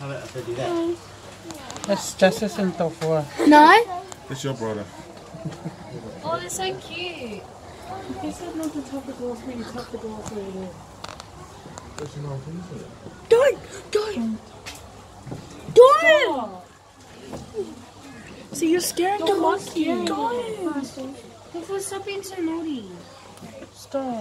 How about if I do that? That's Justice and Tofu. No? It's your brother. Oh, they're so cute. He said not to tap the glass where you tap the glass where you Don't! Don't! See, you're scaring the monkey. Don't! Stop being so naughty. Stop.